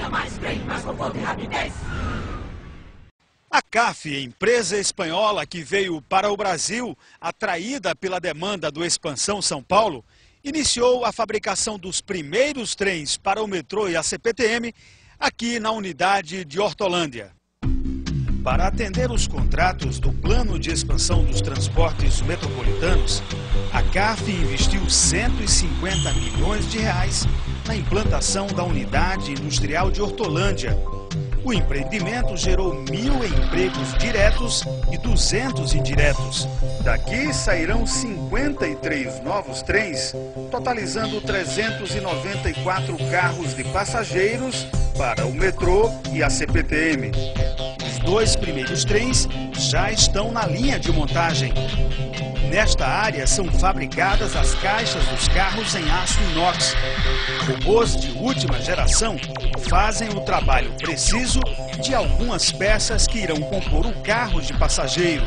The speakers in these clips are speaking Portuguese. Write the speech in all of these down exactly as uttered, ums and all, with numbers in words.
linha, mais trem, mais conforto e rapidez. A C A F, empresa espanhola que veio para o Brasil, atraída pela demanda do Expansão São Paulo, iniciou a fabricação dos primeiros trens para o metrô e a C P T M aqui na unidade de Hortolândia. Para atender os contratos do Plano de Expansão dos Transportes Metropolitanos, a C A F investiu cento e cinquenta milhões de reais na implantação da unidade industrial de Hortolândia. O empreendimento gerou mil empregos diretos e duzentos indiretos. Daqui sairão cinquenta e três novos trens, totalizando trezentos e noventa e quatro carros de passageiros para o metrô e a C P T M. Os dois primeiros trens já estão na linha de montagem. Nesta área são fabricadas as caixas dos carros em aço inox. Robôs de última geração fazem o trabalho preciso de algumas peças que irão compor o carro de passageiro.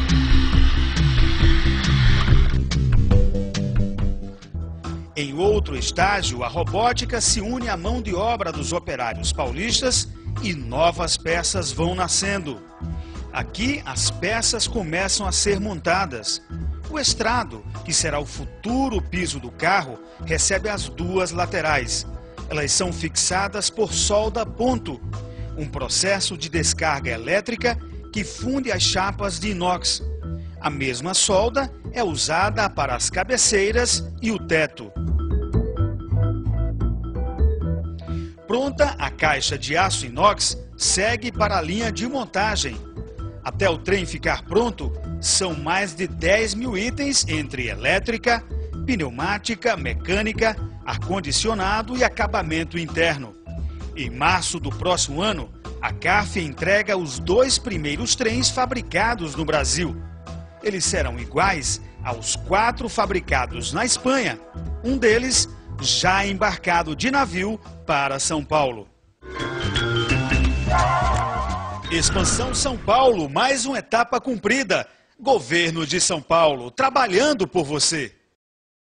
Em outro estágio, a robótica se une à mão de obra dos operários paulistas e novas peças vão nascendo. Aqui, as peças começam a ser montadas. O estrado, que será o futuro piso do carro, recebe as duas laterais. Elas são fixadas por solda ponto, um processo de descarga elétrica que funde as chapas de inox. A mesma solda é usada para as cabeceiras e o teto. Pronta, a caixa de aço inox segue para a linha de montagem. Até o trem ficar pronto, são mais de dez mil itens entre elétrica, pneumática, mecânica, ar-condicionado e acabamento interno. Em março do próximo ano, a C A F entrega os dois primeiros trens fabricados no Brasil. Eles serão iguais aos quatro fabricados na Espanha, um deles já embarcado de navio para São Paulo. Expansão São Paulo, mais uma etapa cumprida. Governo de São Paulo, trabalhando por você.